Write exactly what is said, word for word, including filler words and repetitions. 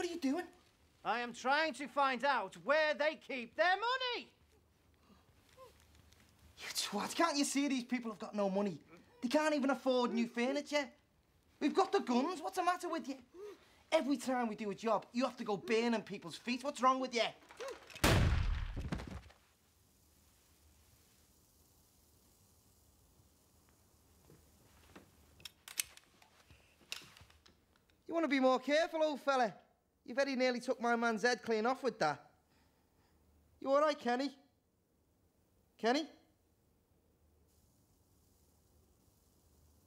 What are you doing? I am trying to find out where they keep their money. You twat, can't you see these people have got no money? They can't even afford new furniture. We've got the guns, what's the matter with you? Every time we do a job, you have to go burning people's feet. What's wrong with you? You want to be more careful, old fella. You very nearly took my man's head clean off with that. You all right, Kenny? Kenny?